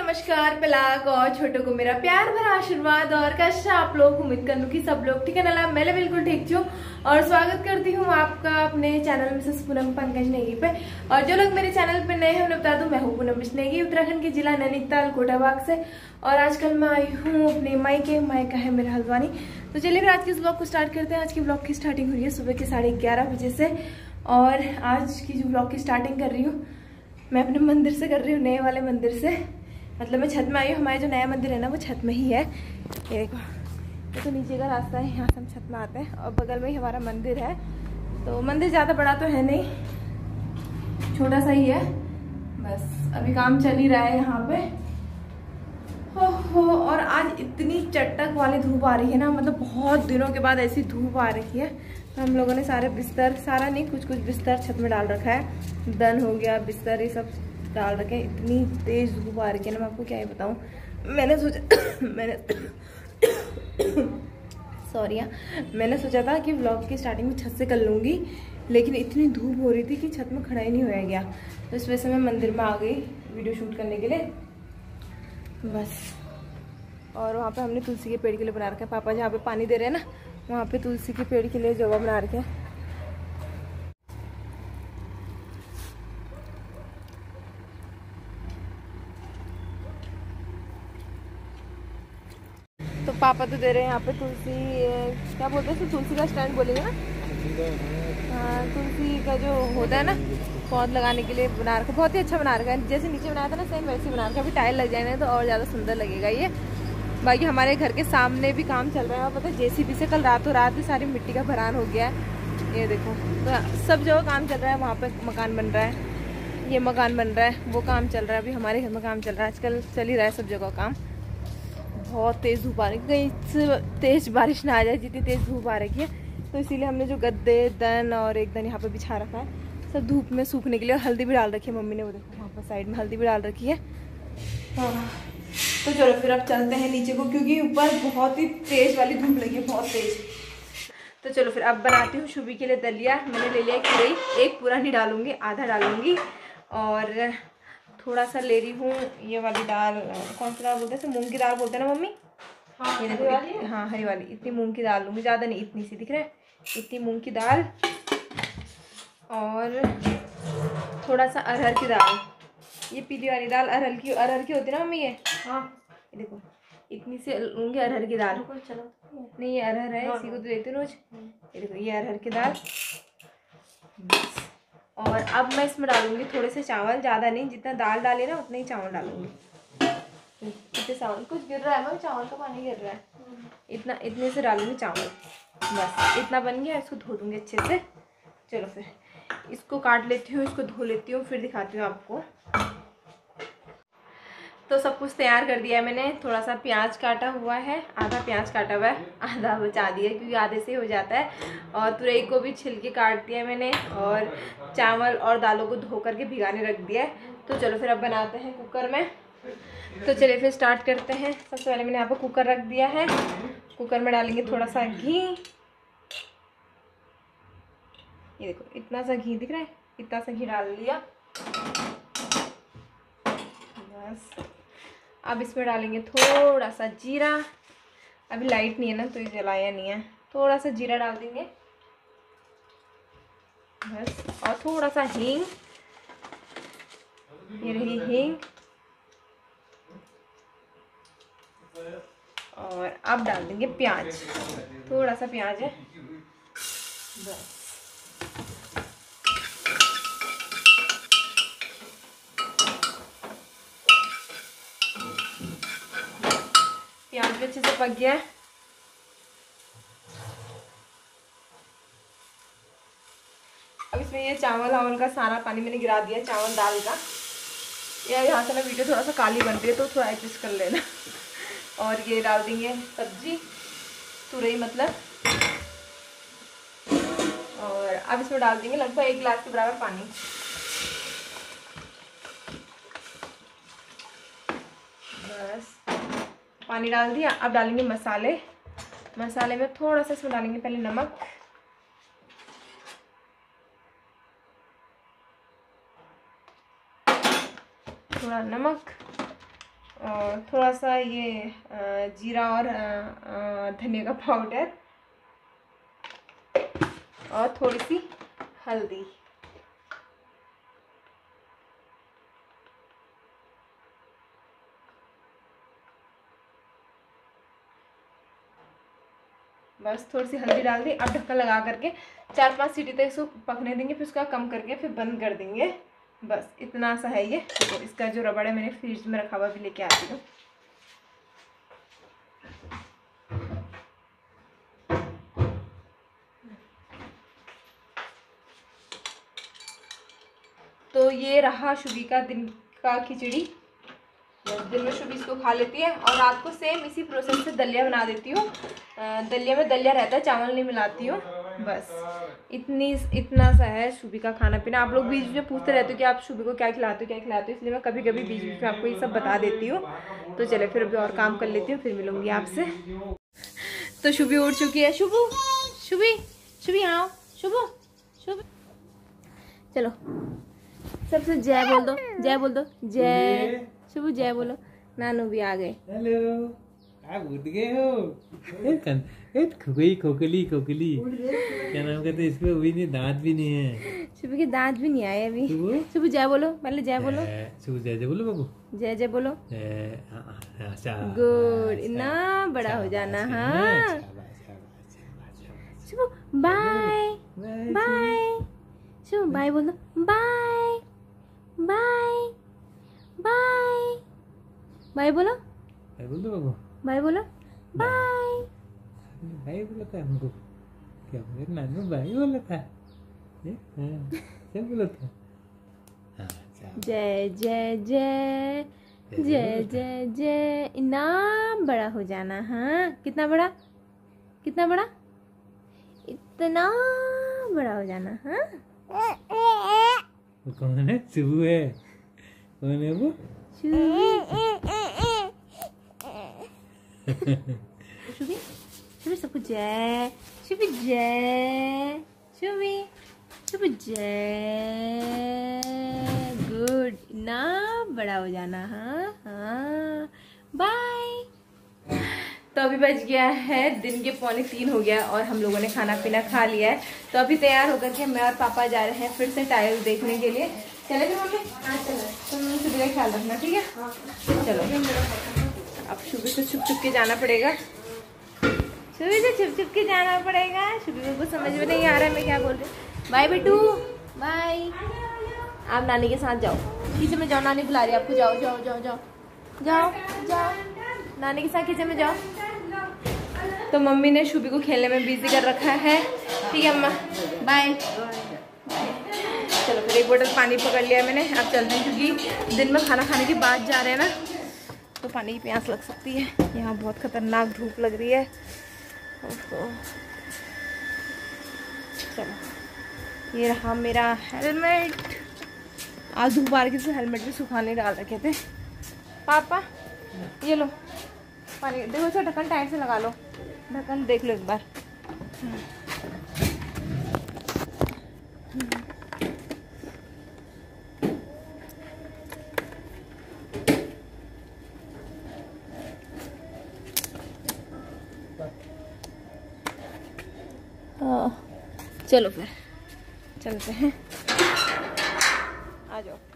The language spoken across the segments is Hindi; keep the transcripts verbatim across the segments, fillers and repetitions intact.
नमस्कार पलाक और छोटों को मेरा प्यार भरा आशीर्वाद और कैसे आप लोग। उम्मीद करूँ कि सब लोग ठीक है ना। मैं बिल्कुल ठीक हूँ और स्वागत करती हूँ आपका अपने चैनल मिसेस पूनम पंकज नेगी पे। और जो लोग मेरे चैनल पे नए हैं उन्हें बता दूं, मैं हूँ पूनम नेगी, उत्तराखंड के जिला नैनीताल कोटाबाग से। और आजकल मैं आई हूँ अपने मायके, मायका है मेरा हल्द्वानी। तो चलिए फिर आज के इस ब्लॉग को स्टार्ट करते हैं। आज की ब्लॉग की स्टार्टिंग हुई है सुबह के साढ़े ग्यारह बजे से। और आज की जो ब्लॉग की स्टार्टिंग कर रही हूँ मैं अपने मंदिर से कर रही हूँ, नए वाले मंदिर से। मतलब मैं छत में आई हूँ। हमारे जो नया मंदिर है ना वो छत में ही है। ये देखो, ये तो नीचे का रास्ता है, यहाँ से हम छत में आते हैं और बगल में ही हमारा मंदिर है। तो मंदिर ज़्यादा बड़ा तो है नहीं, छोटा सा ही है। बस अभी काम चल ही रहा है यहाँ पे। हो हो और आज इतनी चटक वाली धूप आ रही है ना, मतलब बहुत दिनों के बाद ऐसी धूप आ रही है। तो हम लोगों ने सारे बिस्तर, सारा नहीं कुछ कुछ बिस्तर छत में डाल रखा है। दन हो गया, बिस्तर, ये सब डाल रखे। इतनी तेज धूप आ रही है ना, मैं आपको क्या ही बताऊं। मैंने सोचा मैंने सॉरी यार मैंने सोचा था कि व्लॉग की स्टार्टिंग में छत से कर लूँगी, लेकिन इतनी धूप हो रही थी कि छत में खड़ा ही नहीं होया गया। तो इस वजह से मैं मंदिर में आ गई वीडियो शूट करने के लिए बस। और वहाँ पे हमने तुलसी के पेड़ के लिए बना रखा है। पापा जहाँ पे पानी दे रहे हैं ना, वहाँ पे तुलसी के पेड़ के लिए जगह बना रखे हैं। तो पापा तो दे रहे हैं यहाँ पे तुलसी, क्या बोलते हैं, तुलसी का स्टैंड बोलेंगे ना। हाँ, तुलसी का जो होता है ना पौध लगाने के लिए बना रखा, बहुत ही अच्छा बना रखा है। जैसे नीचे बनाया था ना सेम वैसे बना रखा। अभी टाइल लग जाएंगे तो और ज़्यादा सुंदर लगेगा ये। बाकी हमारे घर के सामने भी काम चल रहा है। और पता है जेसीबी से कल रातों रात ही सारी मिट्टी का भरान हो गया है। ये देखो, तो सब जगह काम चल रहा है। वहाँ पे मकान बन रहा है, ये मकान बन रहा है, वो काम चल रहा है। अभी हमारे घर में काम चल रहा है, आजकल चल ही रहा है सब जगह काम। बहुत तेज़ धूप आ रही है, कहीं तेज़ बारिश ना आ जाए जितनी तेज़ धूप आ रही है। तो इसीलिए हमने जो गद्दे, दन और एक दन यहाँ पे बिछा रखा है सब धूप में सूखने के लिए। और हल्दी भी डाल रखी है मम्मी ने, वो देखो वहाँ पर साइड में हल्दी भी डाल रखी है। हाँ, तो चलो फिर अब चलते हैं नीचे को, क्योंकि ऊपर बहुत ही तेज़ वाली धूप लगी है, बहुत तेज़। तो चलो फिर अब बनाती हूँ शुभी के लिए दलिया। मैंने ले लिया एक पूरी, एक पूरा नहीं डालूंगी, आधा डालूंगी। और थोड़ा सा ले रही हूँ ये वाली दाल, कौन सी दाल बोलते हैं, मूंग की दाल बोलते हैं ना मम्मी। हाँ, ये हरी वाली है? हाँ हरी वाली। इतनी मूंग की दाल लूँगी, ज़्यादा नहीं, इतनी सी दिख रहा है, इतनी मूंग की दाल। और थोड़ा सा अरहर की दाल, ये पीली वाली दाल अरहर की, अरहर की होती है ना मम्मी ये। हाँ ये देखो, इतनी सी लूँगी अरहर की दाल। नहीं ये अरहर है, इसी को तो देती हूँ रोज। ये देखो ये अरहर की दाल। और अब मैं इसमें डालूंगी थोड़े से चावल, ज़्यादा नहीं, जितना दाल डाली ना उतना ही चावल डालूंगी। इतने चावल, कुछ गिर रहा है मैं, चावल का पानी गिर रहा है। इतना, इतने से डालूंगी चावल, बस इतना बन गया। इसको धो दूंगी अच्छे से। चलो फिर इसको काट लेती हूँ, इसको धो लेती हूँ, फिर दिखाती हूँ आपको। तो सब कुछ तैयार कर दिया है मैंने। थोड़ा सा प्याज काटा हुआ है, आधा प्याज काटा हुआ है, आधा बचा दिया क्योंकि आधे से हो जाता है। और तुरई को भी छिलके काट दिया मैंने। और चावल और दालों को धो करके भिगाने रख दिया है। तो चलो फिर अब बनाते हैं कुकर में। तो चलिए फिर स्टार्ट करते हैं। सबसे पहले मैंने यहाँ पर कुकर रख दिया है। कुकर में डालेंगे थोड़ा सा घी। ये देखो इतना सा घी दिख रहा है, इतना सा घी डाल दिया बस। अब इसमें डालेंगे थोड़ा सा जीरा। अभी लाइट नहीं है ना तो ये जलाया नहीं है, थोड़ा सा जीरा डाल देंगे बस। और थोड़ा सा हींग, ये रही हींग। और अब डाल देंगे प्याज, थोड़ा सा प्याज है बस। प्याज भी अच्छे से पक गया है। अब इसमें ये चावल वावल का सारा पानी मैंने गिरा दिया, चावल दाल का। या यहाँ से ना वीडियो थोड़ा सा काली बन रही है तो थोड़ा एडजस्ट कर लेना। और ये डाल देंगे सब्जी, तुरई मतलब। और अब इसमें डाल देंगे लगभग एक गिलास के बराबर पानी बस। पानी डाल दिया। अब डालेंगे मसाले। मसाले में थोड़ा सा इसमें डालेंगे पहले नमक, थोड़ा नमक। और थोड़ा सा ये जीरा और धनिया का पाउडर और थोड़ी सी हल्दी। बस थोड़ी सी हल्दी डाल दी। अब ढक्कन लगा करके चार पांच सीटी तक इसको पकने देंगे, फिर उसका कम करके फिर बंद कर देंगे। बस इतना सा है ये। तो इसका जो रबड़ है मैंने फ्रिज में रखा हुआ भी लेके आती हूँ। तो ये रहा शुभी का दिन का खिचड़ी। दिन में शुभी इसको खा लेती है और रात को सेम इसी प्रोसेस से दलिया बना देती हूँ। दलिया में दलिया रहता है, चावल नहीं मिलाती हूँ। बस इतनी इतना सा है शुभी का खाना पीना। आप लोग बीच बीच में पूछते रहते हो कि आप शुभी को क्या खिलाते हो क्या खिलाते हो, इसलिए मैं कभी कभी बीच बीच में आपको ये सब बता देती हूँ। तो चले फिर अभी और काम कर लेती हूँ, फिर मिलूंगी आपसे। तो शुभी उठ चुकी है। शुभू शुभी शुभी आओ। शुभू शुभ चलो सबसे जय बोल दो, जय बोल दो, जय। शुभू जय बोलो। नानू भी आ गए। हेलो, आप उठ गए हो? एक खोकली खोकली खोकली क्या नाम कहते हैं इसको? अभी नहीं, दांत भी नहीं है। शुभू के दांत भी नहीं आए अभी। शुभू जय बोलो, पहले जय बोलो। शुभू जय जय बोलो बाबू। जय जय बोलो। गुड, इतना बड़ा हो जाना। हाँ Shubhu bye bye. Shubhu bye बोलो। बाय बाय बाय बाय बोलो। बाय बोल दो बाबू। बाय बोलो। बाय बाय बोला था हमको। क्या बोले? नानू बाय बोला था। क्या बोला था? जय जय जय जय जय जय। इनाम बड़ा हो जाना। हाँ कितना बड़ा? कितना बड़ा? इतना बड़ा हो जाना। हाँ वो कौन है? शुभू है। कौन है वो? शुभी शुभी सबको जय। शुभी जय। शुभी शुभी जय। गुड, इतना बड़ा हो जाना। हाँ हाँ बाय। तो अभी बज गया है दिन के पौने तीन हो गया और हम लोगों ने खाना पीना खा लिया है। तो अभी तैयार होकर के मैं और पापा जा रहे हैं फिर से टाइल देखने के लिए। चले फिर मम्मी? हाँ चलो। तुम शुभी का ख्याल रखना, ठीक है? हाँ चलो। अब शुभी से छुप छुप के जाना पड़ेगा। शुभी से छुप छुप के जाना पड़ेगा। शुभी को कुछ समझ में नहीं आ रहा है मैं क्या बोल रही। बाय बेटू बाय। आप नानी के साथ जाओ, किचन में जाओ। नानी बुला रही है आपको। जाओ जाओ जाओ जाओ जाओ जाओ नानी के साथ किचन में जाओ। तो मम्मी ने शुभी को खेलने में बिजी कर रखा है। ठीक है अम्मा बाय। चलो फिर एक बोतल पानी पकड़ लिया मैंने। अब चलते हैं क्योंकि दिन में खाना खाने के बाद जा रहे हैं ना, तो पानी की प्यास लग सकती है। यहाँ बहुत खतरनाक धूप लग रही है। चलो ये रहा मेरा हेलमेट। आज धूप आ रही थी, हेलमेट भी सुखाने डाल रखे थे। पापा ये लो पानी। देखो इसका ढक्कन टाइट से लगा लो। ढक्कन देख लो एक बार। चलो फिर चलते हैं। आ जाओ।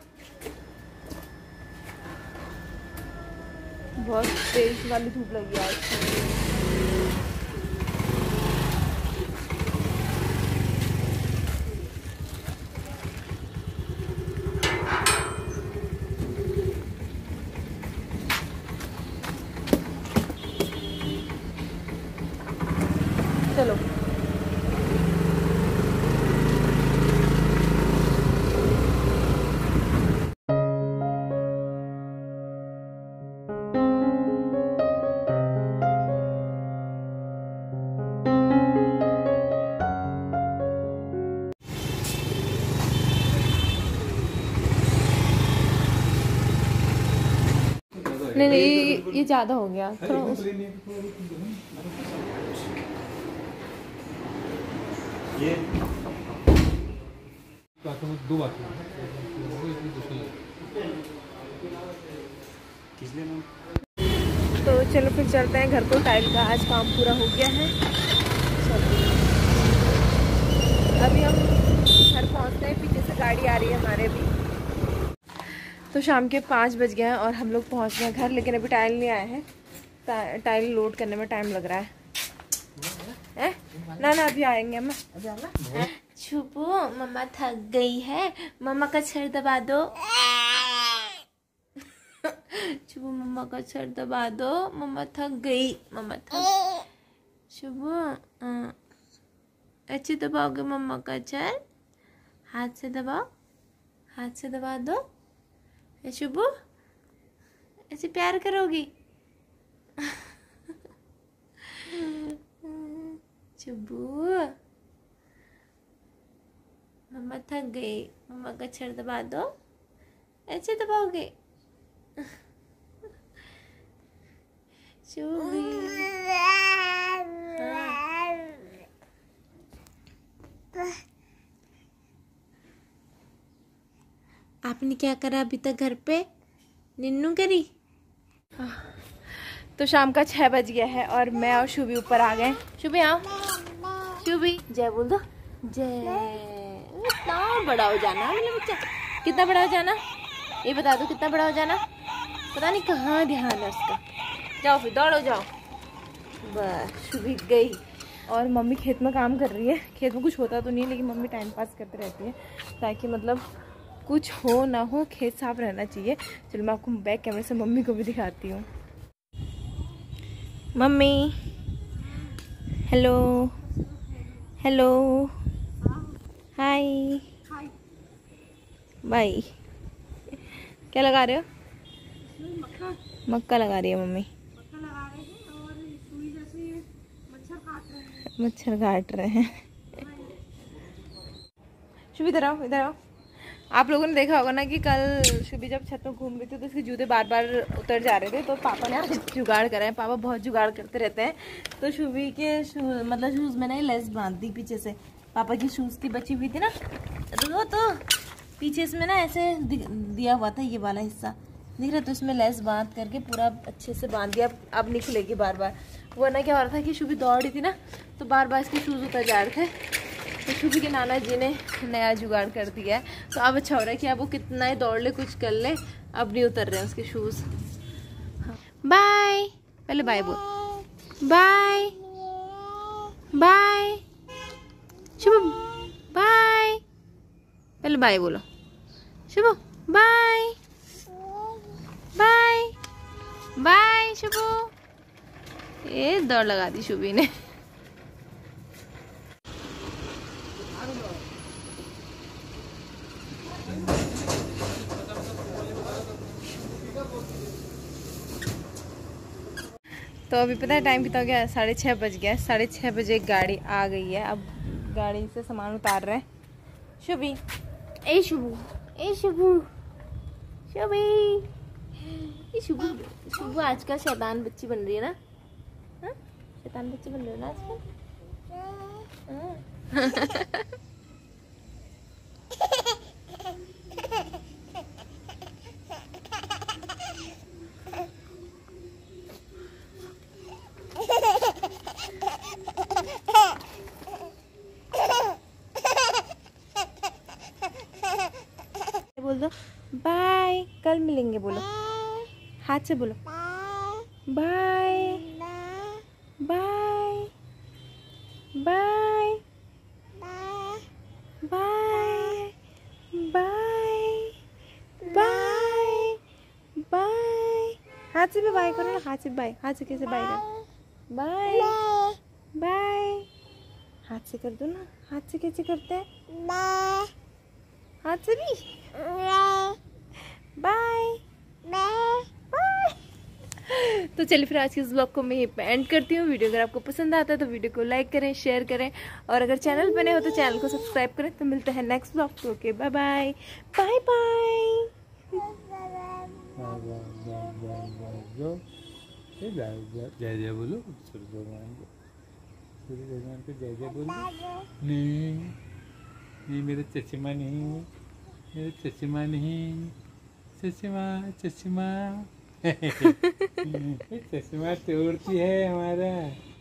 बहुत तेज वाली धूप लगी है आज। चलो नहीं नहीं ये ज्यादा हो गया थोड़ा उस... ये दो बाकी तो चलो फिर चलते हैं घर को। टाइल का आज काम पूरा हो गया है। अभी हम घर पहुंचते हैं, पीछे से गाड़ी आ रही है हमारे भी। तो शाम के पाँच बज गए हैं और हम लोग पहुंच गए घर, लेकिन अभी टाइल नहीं आए हैं। टाइल लोड करने में टाइम लग रहा है। ए? ना ना अभी आएंगे हम। छुपू मम्मा थक गई है, मम्मा का सर दबा दो। छुपू मम्मा का सर दबा दो, मम्मा थक गई, मम्मा थक। छुपू अच्छे दबाओगे मम्मा का सर? हाथ से दबाओ, हाथ से दबा दो। शुभू ऐसे प्यार करोगी? शुभू मम्मा थक गई, मम्मा का सर दबा दो। ऐसे दबाओगे? शुभी आपने क्या करा अभी तक घर पे? निन्नू करी। तो शाम का छह बज गया है और मैं और शुभी ऊपर आ गए। शुभी आओ, शुभी जय बोल दो। जय। इतना बड़ा हो जाना मेरा बच्चा, कितना बड़ा हो जाना ये बता दो, कितना बड़ा हो जाना? पता नहीं कहाँ ध्यान है उसका। जाओ फिर दौड़ो जाओ। बस शुभी गई और मम्मी खेत में काम कर रही है। खेत में कुछ होता तो नहीं, लेकिन मम्मी टाइम पास करते रहती है ताकि मतलब कुछ हो ना हो, खेत साफ रहना चाहिए। चलो मैं आपको बैक कैमरे से मम्मी को भी दिखाती हूँ। Mummy hello, hello, hi, bye. क्या लगा रहे हो? मक्का, मक्का लगा रही है मम्मी। मक्का लगा रहे हैं और सुई जैसे मच्छर काट रहे हैं, मच्छर काट रहे हैं। शुभी इधर आओ, इधर आओ। आप लोगों ने देखा होगा ना कि कल शुभी जब छत में घूम रही थी तो उसके जूते बार बार उतर जा रहे थे, तो पापा ने आज जुगाड़ करा है। पापा बहुत जुगाड़ करते रहते हैं। तो शुभी के शू, मतलब शूज़ में ना लेस बांध दी पीछे से। पापा की शूज़ की बची हुई थी ना, वो तो पीछे इसमें ना ऐसे दिया हुआ था, ये वाला हिस्सा दिख रहा, तो इसमें लेस बांध करके पूरा अच्छे से बांध दिया। अब निकलेगी बार बार। वरना क्या हो रहा था कि शुभी दौड़ रही थी ना, तो बार बार इसके शूज़ उतर जा रहे थे। तो शुभी के नाना जी ने नया जुगाड़ कर दिया है, तो अब अच्छा हो रहा है कि अब वो कितना ही दौड़ ले, कुछ कर ले, अब नहीं उतर रहे हैं उसके शूज़। बाय, पहले बाय बोल। बाय बाय शुभू, बाय, पहले बाय बोलो Shubhu. Bye bye bye Shubhu. ये दौड़ लगा दी शुभी ने। तो अभी पता है टाइम कितना हो गया? साढ़े छः बज गया है। साढ़े छः बजे एक गाड़ी आ गई है। अब गाड़ी से सामान उतार रहे हैं। शुभी, ए शुभू, ए शुभू, शुभी, ए शुभू। शुभू आजकल शैतान बच्ची बन रही है ना? हाँ? शैतान बच्ची बन रही है ना आजकल? बोल दो बाय, कल मिलेंगे बोलो, हाथ से बोलो bye bye bye bye bye bye bye. हाथ से भी बाय करो ना, हाथ से बाय, हाथ से कैसे बाय करो? बाय बाय, हाथ से कर दो ना। हाथ से कैसे करते हैं? बाय, हाथ से भी बाय बाय। तो चलिए फिर आज के इस ब्लॉग को मैं यहीं पे एंड करती हूँ। वीडियो अगर आपको पसंद आता है तो वीडियो को लाइक करें, शेयर करें, और अगर चैनल बने हो तो चैनल को सब्सक्राइब करें। तो मिलते हैं नेक्स्ट ब्लॉग पे। Okay bye bye bye bye. जय जय बोलो सूर्य भगवान को, सूर्य भगवान को जय जय बोलो। नहीं नहीं, मेरा चश्मा नहीं, मेरा चश्मा नहीं, चश्मा चश्मा चश्मा तोड़ती है हमारा।